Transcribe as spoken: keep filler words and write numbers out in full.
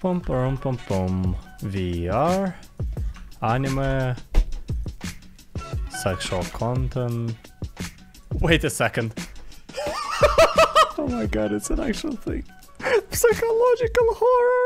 Pum pum pum pum. V R. Anime. Sexual content. Wait a second. Oh my god, it's an actual thing. Psychological horror.